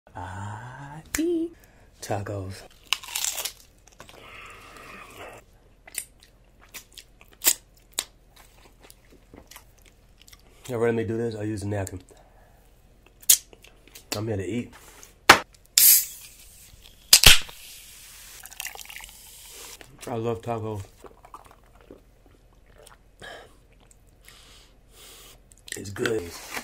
I eat tacos. Every time they do this, I use a napkin. I'm here to eat. I love tacos. It's good.